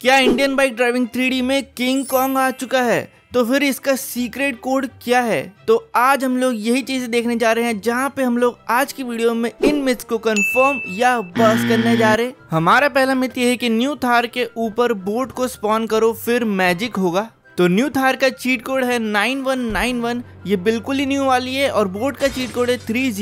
क्या Indian bike driving 3D में King Kong आ चुका है? तो फिर इसका सीक्रेट कोड क्या है? तो आज हम लोग यही चीजें देखने जा रहे हैं, जहां पे हम लोग आज की वीडियो में इन मिथ्स को कंफर्म या बस करने जा रहे हैं। हमारा पहला मिथ ये है कि न्यू थार के ऊपर बोट को स्पॉन करो फिर मैजिक होगा। तो न्यू थार का चीट कोड है 9191, ये बिल्कुल ही न्यू वाली है, और बोट का चीट कोड है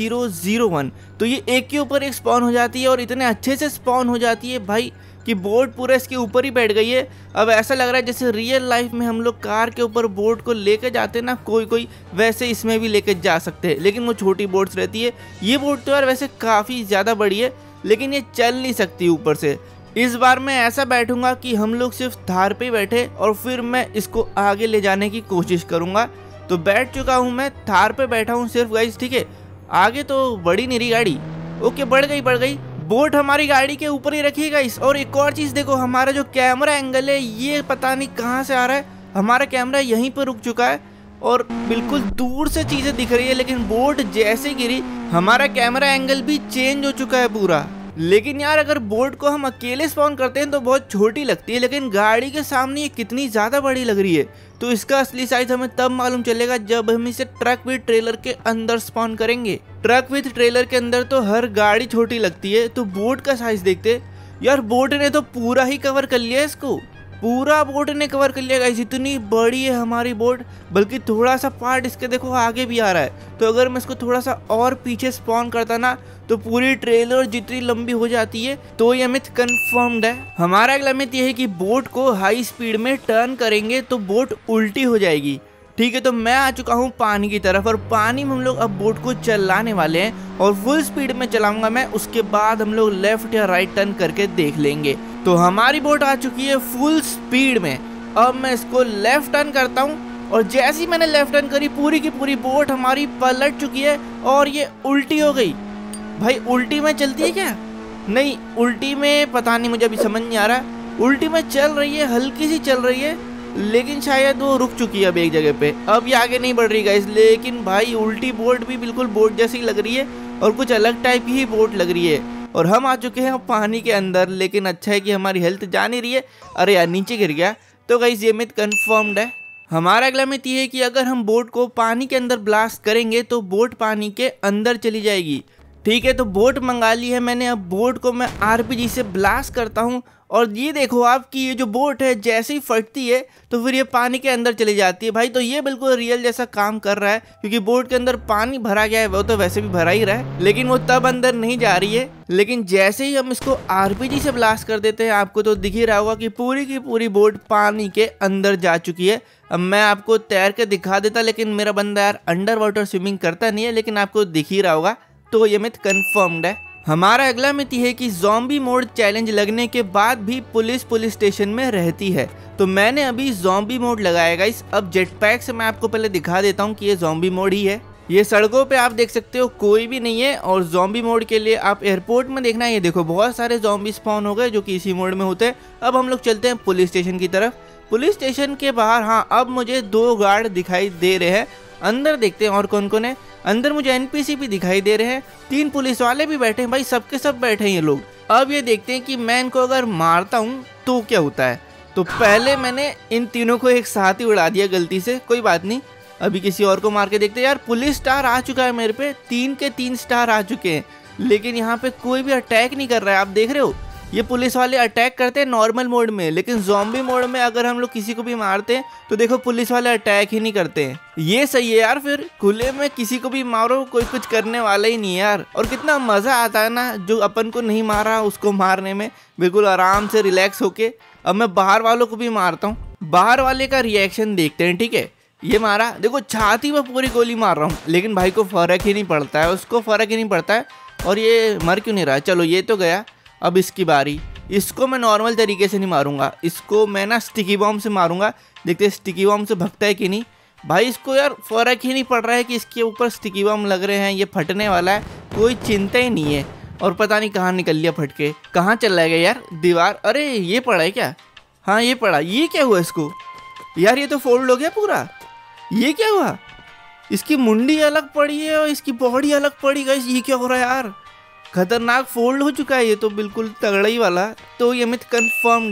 3001। तो ये एक के ऊपर एक स्पॉन हो जाती है और इतने अच्छे से स्पॉन हो जाती है भाई कि बोट पूरा इसके ऊपर ही बैठ गई है। अब ऐसा लग रहा है जैसे रियल लाइफ में हम लोग कार के ऊपर बोट को लेके जाते हैं ना, कोई वैसे इसमें भी लेके जा सकते हैं, लेकिन वो छोटी बोट्स रहती है। ये बोट तो यार वैसे काफ़ी ज़्यादा बड़ी है, लेकिन ये चल नहीं सकती ऊपर से। इस बार मैं ऐसा बैठूंगा कि हम लोग सिर्फ थार पे बैठे और फिर मैं इसको आगे ले जाने की कोशिश करूंगा। तो बैठ चुका हूं, मैं थार पे बैठा हूं सिर्फ गाइस, ठीक है। आगे तो बढ़ी नहीं रही गाड़ी, ओके बढ़ गई। बोट हमारी गाड़ी के ऊपर ही रखी गाइस। और एक और चीज़ देखो, हमारा जो कैमरा एंगल है ये पता नहीं कहाँ से आ रहा है। हमारा कैमरा यहीं पर रुक चुका है और बिल्कुल दूर से चीज़ें दिख रही है, लेकिन बोट जैसे गिरी हमारा कैमरा एंगल भी चेंज हो चुका है पूरा। लेकिन यार अगर बोट को हम अकेले स्पॉन करते हैं तो बहुत छोटी लगती है, लेकिन गाड़ी के सामने ये कितनी ज़्यादा बड़ी लग रही है। तो इसका असली साइज हमें तब मालूम चलेगा जब हम इसे ट्रक विद ट्रेलर के अंदर स्पॉन करेंगे। ट्रक विद ट्रेलर के अंदर तो हर गाड़ी छोटी लगती है, तो बोट का साइज देखते। यार बोट ने तो पूरा ही कवर कर लिया इसको, पूरा बोट ने कवर कर लिया गाइस। इतनी बड़ी है हमारी बोट, बल्कि थोड़ा सा पार्ट इसके देखो आगे भी आ रहा है। तो अगर मैं इसको थोड़ा सा और पीछे स्पॉन करता ना तो पूरी ट्रेलर जितनी लंबी हो जाती है। तो ये मिथ कंफर्म्ड है। हमारा अगला मिथ ये है कि बोट को हाई स्पीड में टर्न करेंगे तो बोट उल्टी हो जाएगी, ठीक है। तो मैं आ चुका हूँ पानी की तरफ, और पानी में हम लोग अब बोट को चलाने वाले हैं और फुल स्पीड में चलाऊंगा मैं। उसके बाद हम लोग लेफ्ट या राइट टर्न करके देख लेंगे। तो हमारी बोट आ चुकी है फुल स्पीड में। अब मैं इसको लेफ्ट टर्न करता हूँ, और जैसे ही मैंने लेफ्ट टर्न करी पूरी की पूरी बोट हमारी पलट चुकी है और ये उल्टी हो गई। भाई उल्टी में चलती है क्या? नहीं, उल्टी में पता नहीं, मुझे अभी समझ नहीं आ रहा। उल्टी में चल रही है, हल्की सी चल रही है, लेकिन शायद वो रुक चुकी है अब एक जगह पे। अब ये आगे नहीं बढ़ रही गाइस। लेकिन भाई उल्टी बोट भी बिल्कुल बोट जैसी लग रही है और कुछ अलग टाइप की ही बोट लग रही है। और हम आ चुके हैं पानी के अंदर, लेकिन अच्छा है कि हमारी हेल्थ जा नहीं रही है। अरे यार नीचे गिर गया। तो गाइस ये मिथ कंफर्म्ड है। हमारा अगला मिथ ये है कि अगर हम बोट को पानी के अंदर ब्लास्ट करेंगे तो बोट पानी के अंदर चली जाएगी, ठीक है। तो बोट मंगा ली है मैंने, अब बोट को मैं RPG से ब्लास्ट करता हूँ, और ये देखो आपकी ये जो बोट है जैसे ही फटती है तो फिर ये पानी के अंदर चली जाती है। भाई तो ये बिल्कुल रियल जैसा काम कर रहा है, क्योंकि बोट के अंदर पानी भरा गया है। वो तो वैसे भी भरा ही रहा है, लेकिन वो तब अंदर नहीं जा रही है। लेकिन जैसे ही हम इसको RPG से ब्लास्ट कर देते हैं, आपको तो दिख ही रहा होगा कि पूरी की पूरी बोट पानी के अंदर जा चुकी है। अब मैं आपको तैर के दिखा देता, लेकिन मेरा बंदा यार अंडर वाटर स्विमिंग करता नहीं है, लेकिन आपको दिख ही रहा होगा। तो ये मिथ कंफर्म्ड है। हमारा अगला मिथ है कि ज़ॉम्बी मोड चैलेंज लगने के बाद भी पुलिस स्टेशन में रहती है। तो मैंने अभी ज़ॉम्बी मोड लगाया गाइस। अब जेटपैक से मैं आपको पहले दिखा देता हूँ कि ये ज़ॉम्बी मोड ही है। ये सड़कों पे आप देख सकते हो कोई भी नहीं है, और ज़ॉम्बी मोड के लिए आप एयरपोर्ट में देखना है। ये देखो बहुत सारे ज़ॉम्बी स्पॉन हो गए जो कि इसी मोड में होते हैं। अब हम लोग चलते हैं पुलिस स्टेशन की तरफ। पुलिस स्टेशन के बाहर हाँ अब मुझे 2 गार्ड दिखाई दे रहे हैं। अंदर देखते हैं और कौन कौन है। अंदर मुझे NPC भी दिखाई दे रहे हैं, 3 पुलिस वाले भी बैठे हैं। भाई सबके सब बैठे हैं ये लोग। अब ये देखते हैं कि मैं इनको अगर मारता हूँ तो क्या होता है। तो पहले मैंने इन तीनों को एक साथ ही उड़ा दिया गलती से, कोई बात नहीं, अभी किसी और को मार के देखते हैं। यार पुलिस स्टार आ चुका है मेरे पे, 3 के 3 स्टार आ चुके हैं, लेकिन यहाँ पे कोई भी अटैक नहीं कर रहा है। आप देख रहे हो ये पुलिस वाले अटैक करते हैं नॉर्मल मोड में, लेकिन ज़ॉम्बी मोड में अगर हम लोग किसी को भी मारते हैं तो देखो पुलिस वाले अटैक ही नहीं करते हैं। ये सही है यार, फिर खुले में किसी को भी मारो कोई कुछ करने वाला ही नहीं है यार। और कितना मज़ा आता है ना जो अपन को नहीं मारा उसको मारने में, बिल्कुल आराम से रिलैक्स होके। अब मैं बाहर वालों को भी मारता हूँ, बाहर वाले का रिएक्शन देखते हैं, ठीक है। ये मारा, देखो छाती में पूरी गोली मार रहा हूँ, लेकिन भाई को फ़र्क ही नहीं पड़ता है, उसको फ़र्क ही नहीं पड़ता है। और ये मर क्यों नहीं रहा? चलो ये तो गया। अब इसकी बारी। इसको मैं नॉर्मल तरीके से नहीं मारूंगा, इसको मैं ना स्टिकी बॉम्ब से मारूंगा। देखते स्टिकी बॉम्ब से भगता है कि नहीं। भाई इसको यार फ़र्क ही नहीं पड़ रहा है कि इसके ऊपर स्टिकी बॉम्ब लग रहे हैं, ये फटने वाला है, कोई चिंता ही नहीं है। और पता नहीं कहाँ निकल लिया फट के, कहाँ चला गया यार दीवार। अरे ये पड़ा है क्या? हाँ ये पड़ा। ये क्या हुआ इसको? यार ये तो फोल्ड हो गया पूरा। ये क्या हुआ? इसकी मुंडी अलग पड़ी है और इसकी बॉडी अलग पड़ी। गाइस ये क्या हो रहा है यार? खतरनाक फोल्ड हो चुका है ये तो, बिल्कुल तगड़ा ही वाला। तो ये मिथ कंफर्म्ड है।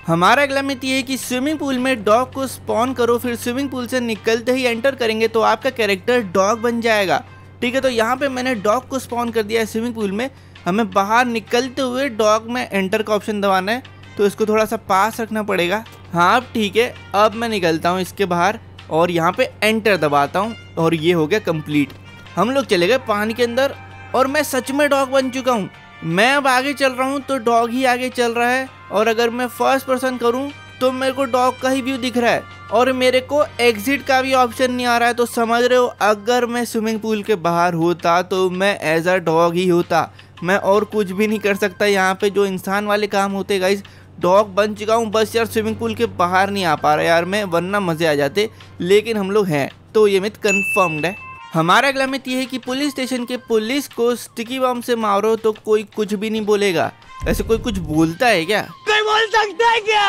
हमारा अगला मिथ ये है कि स्विमिंग पूल में डॉग को स्पॉन करो, फिर स्विमिंग पूल से निकलते ही एंटर करेंगे तो आपका कैरेक्टर डॉग बन जाएगा। ठीक है, तो यहाँ पे मैंने डॉग को स्पॉन कर दिया है स्विमिंग पूल में। हमें बाहर निकलते हुए डॉग में एंटर का ऑप्शन दबाना है, तो इसको थोड़ा सा पास रखना पड़ेगा। हाँ ठीक है, अब मैं निकलता हूँ इसके बाहर और यहाँ पे एंटर दबाता हूँ और ये हो गया कंप्लीट। हम लोग चले गए पानी के अंदर और मैं सच में डॉग बन चुका हूँ। मैं अब आगे चल रहा हूँ तो डॉग ही आगे चल रहा है, और अगर मैं फर्स्ट पर्सन करूँ तो मेरे को डॉग का ही व्यू दिख रहा है और मेरे को एग्जिट का भी ऑप्शन नहीं आ रहा है। तो समझ रहे हो, अगर मैं स्विमिंग पूल के बाहर होता तो मैं एज अ डॉग ही होता, मैं और कुछ भी नहीं कर सकता। यहाँ पे जो इंसान वाले काम होते गाइस, डॉग बन चुका हूँ। बस यार स्विमिंग पूल के बाहर नहीं आ पा रहा यार मैं, वरना मजे आ जाते, लेकिन हम लोग हैं, तो ये मिथ कंफर्म्ड है। हमारा अगला मिथ ये है कि पुलिस स्टेशन के पुलिस को स्टिकी बम से मारो तो कोई कुछ भी नहीं बोलेगा। ऐसे कोई कुछ बोलता है क्या? कोई बोल सकता है क्या?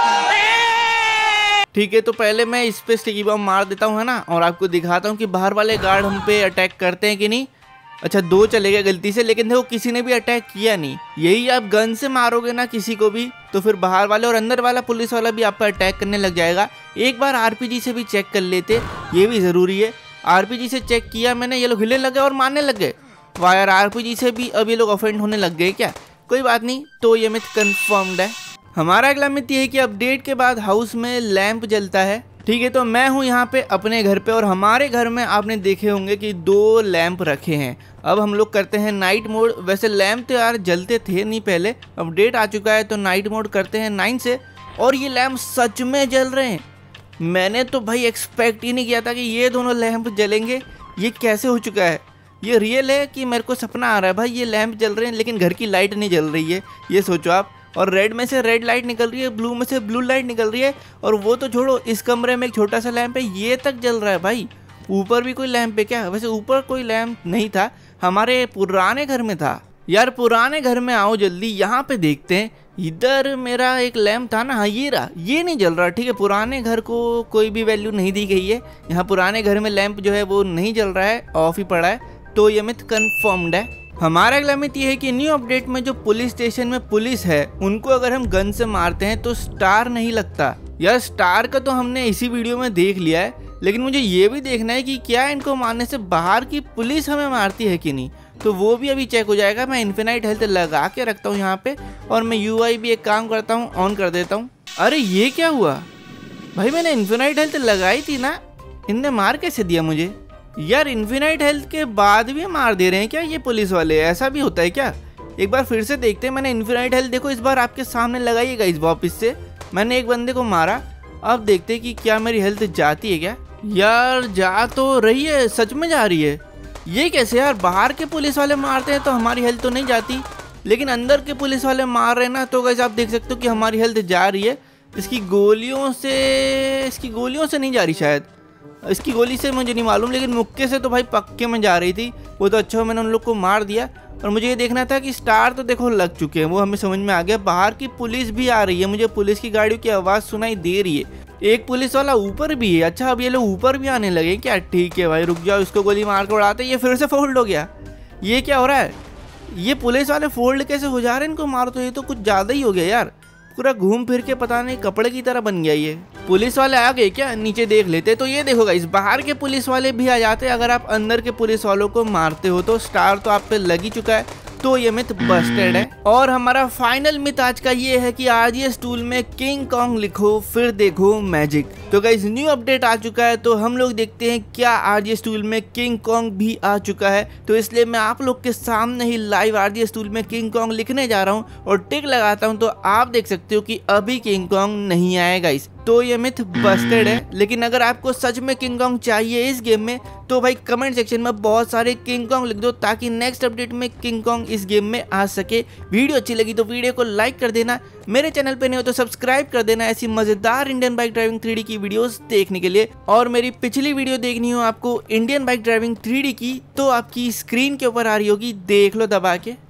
ठीक है, तो पहले मैं इस पे स्टिकी बम मार देता हूँ, है ना, और आपको दिखाता हूँ कि बाहर वाले गार्ड हम पे अटैक करते हैं कि नहीं। अच्छा, 2 चले गए गलती से, लेकिन देखो किसी ने भी अटैक किया नहीं। यही आप गन से मारोगे ना किसी को भी, तो फिर बाहर वाले और अंदर वाला पुलिस वाला भी आप पर अटैक करने लग जाएगा। एक बार आरपीजी से भी चेक कर लेते, ये भी ज़रूरी है। आरपीजी से चेक किया मैंने, ये लोग हिले लगे और मारने लग गए। वाह यार, आरपीजी से भी अब ये लोग ऑफेंड होने लग गए क्या? कोई बात नहीं, तो ये मिथ कंफर्म्ड है। हमारा अगला मिथ ये है कि अपडेट के बाद हाउस में लैंप जलता है। ठीक है, तो मैं हूँ यहाँ पे अपने घर पे और हमारे घर में आपने देखे होंगे कि 2 लैंप रखे हैं। अब हम लोग करते हैं नाइट मोड। वैसे लैंप तो यार जलते थे नहीं पहले, अपडेट आ चुका है तो नाइट मोड करते हैं 9 से, और ये लैंप सच में जल रहे हैं। मैंने तो भाई एक्सपेक्ट ही नहीं किया था कि ये दोनों लैंप जलेंगे। ये कैसे हो चुका है? ये रियल है कि मेरे को सपना आ रहा है? भाई ये लैंप जल रहे हैं लेकिन घर की लाइट नहीं जल रही है, ये सोचो आप। और रेड में से रेड लाइट निकल रही है, ब्लू में से ब्लू लाइट निकल रही है, और वो तो छोड़ो, इस कमरे में एक छोटा सा लैंप है, ये तक जल रहा है भाई। ऊपर भी कोई लैंप है क्या? वैसे ऊपर कोई लैंप नहीं था, हमारे पुराने घर में था। यार पुराने घर में आओ जल्दी, यहाँ पे देखते हैं। इधर मेरा एक लैंप था ना, हाँ ये रहा, ये नहीं जल रहा। ठीक है, पुराने घर को कोई भी वैल्यू नहीं दी गई है। यहाँ पुराने घर में लैंप जो है वो नहीं जल रहा है, ऑफ ही पड़ा है, तो ये मिथ कंफर्म्ड है। हमारा अगला मिथ ये है कि न्यू अपडेट में जो पुलिस स्टेशन में पुलिस है, उनको अगर हम गन से मारते हैं तो स्टार नहीं लगता। यार स्टार का तो हमने इसी वीडियो में देख लिया है, लेकिन मुझे ये भी देखना है कि क्या इनको मारने से बाहर की पुलिस हमें मारती है कि नहीं, तो वो भी अभी चेक हो जाएगा। मैं इन्फिनाइट हेल्थ लगा के रखता हूँ यहाँ पे, और मैं UI भी एक काम करता हूँ, ऑन कर देता हूँ। अरे ये क्या हुआ भाई, मैंने इन्फिनाइट हेल्थ लगाई थी ना, इनने मार कैसे दिया मुझे? यार इन्फिनाइट हेल्थ के बाद भी मार दे रहे हैं क्या ये पुलिस वाले? ऐसा भी होता है क्या? एक बार फिर से देखते हैं। मैंने इन्फिनाइट हेल्थ देखो इस बार आपके सामने लगाइएगा, इस वापस से मैंने एक बंदे को मारा। अब देखते हैं कि क्या मेरी हेल्थ जाती है क्या। यार जा तो रही है, सच में जा रही है। ये कैसे यार, बाहर के पुलिस वाले मारते हैं तो हमारी हेल्थ तो नहीं जाती, लेकिन अंदर के पुलिस वाले मार रहे हैं ना, तो गाइस आप देख सकते हो कि हमारी हेल्थ जा रही है। इसकी गोलियों से नहीं जा रही शायद, इसकी गोली से मुझे नहीं मालूम, लेकिन मुक्के से तो भाई पक्के में जा रही थी। वो तो अच्छा मैंने उन लोग को मार दिया। और मुझे ये देखना था कि स्टार तो देखो लग चुके हैं, वो हमें समझ में आ गया। बाहर की पुलिस भी आ रही है, मुझे पुलिस की गाड़ियों की आवाज़ सुनाई दे रही है। एक पुलिस वाला ऊपर भी है। अच्छा अब ये लोग ऊपर भी आने लगे क्या? ठीक है भाई रुक जाओ, इसको गोली मार कर उड़ाते। ये फिर से फोल्ड हो गया, ये क्या हो रहा है? ये पुलिस वाले फोल्ड कैसे हो जा रहे हैं? इनको मारो तो ये तो कुछ ज़्यादा ही हो गया यार, पूरा घूम फिर के पता नहीं कपड़े की तरह बन गया। ये पुलिस वाले आ गए क्या? नीचे देख लेते। तो ये देखो गाइस, बाहर के पुलिस वाले भी आ जाते हैं। अगर आप अंदर के पुलिस वालों को मारते हो तो स्टार तो आप पे लग ही चुका है, तो ये मिथ बस्टेड है। और हमारा फाइनल मिथ आज का ये है कि RGS टूल में किंग कॉन्ग लिखो फिर देखो मैजिक। तो गाइस न्यू अपडेट आ चुका है, तो हम लोग देखते हैं क्या RGS टूल में किंग कॉन्ग भी आ चुका है। तो इसलिए मैं आप लोग के सामने ही लाइव RGS टूल में किंग कॉन्ग लिखने जा रहा हूँ और टिक लगाता हूँ, तो आप देख सकते हो कि अभी किंग कॉन्ग नहीं आएगा गाइस। तो ये मिथ बस्टेड है। लेकिन अगर आपको सच में किंग कॉन्ग चाहिए इस गेम में, तो भाई कमेंट सेक्शन में बहुत सारे किंग कॉन्ग लिख दो, ताकि नेक्स्ट अपडेट में किंग कॉन्ग इस गेम में आ सके। वीडियो अच्छी लगी तो वीडियो को लाइक कर देना, मेरे चैनल पे नहीं हो तो सब्सक्राइब कर देना ऐसी मजेदार इंडियन बाइक ड्राइविंग 3D की वीडियोस देखने के लिए। और मेरी पिछली वीडियो देखनी हो आपको इंडियन बाइक ड्राइविंग 3D की, तो आपकी स्क्रीन के ऊपर आ रही होगी, देख लो दबा के।